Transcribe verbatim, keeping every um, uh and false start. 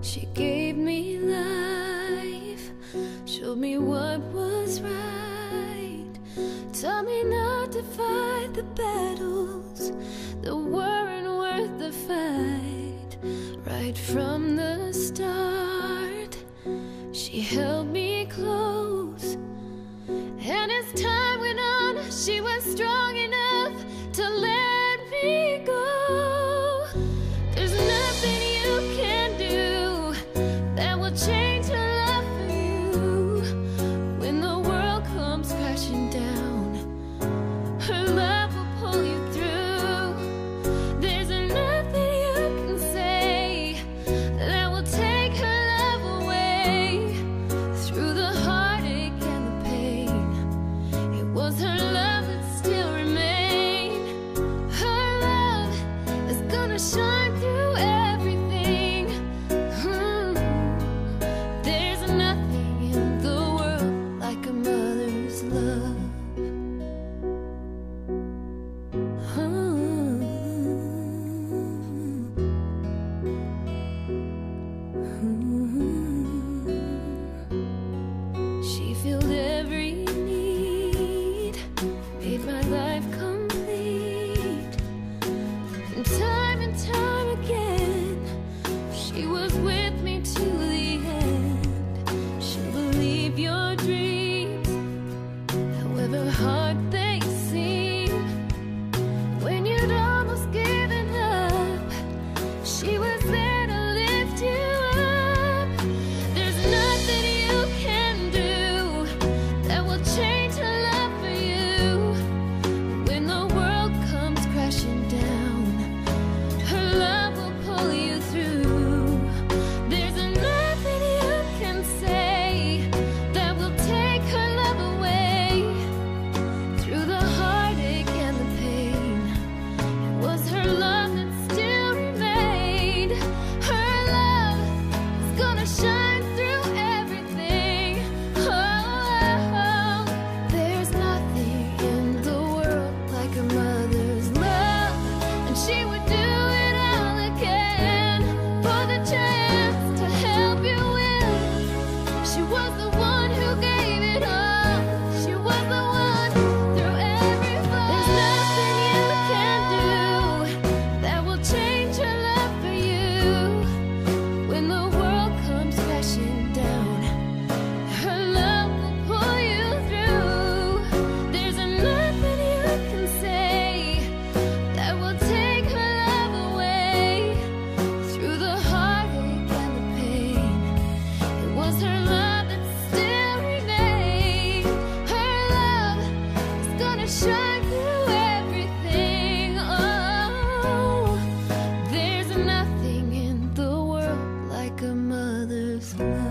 She gave me life, showed me what was right, taught me not to fight the battles that weren't worth the fight. Right from the start, she held me close, and as time went on, she was strong enough to let me go. There's nothing you can do that will change her love for you. When the world comes crashing down, her love will pull you through. There's nothing you can say that will take her love away. Through the heartache and the pain, it was her love that still remained. Her love is gonna shine through everything. Hmm. There's nothing in the world like a mother's love. Hmm. She filled every need, made my life complete. And time and time again, she was with me to the end. She'll believe your dreams, however hard they seem. When you'd almost given up, she was there to lift you up. There's nothing you can do that will change her love for you. When the world comes crashing down, her love will pull you through. There's nothing you can say that will take her love away. Through the heartache and the pain, it was her love that still remained. Her love is gonna shine through everything. Oh, there's nothing in the world like a mother's love, and she would do it all again for the chance to help you win. She was the one who gave it all. She was the one through every fall. There's nothing you can do that will change her love for you. When the world comes crashing down, her love will pull you through. There's nothing you can say that will take her love away. Through the heartache and the pain, it was her love that still remained. Her love is gonna shine through everything. Oh, there's nothing in the world like a mother's love.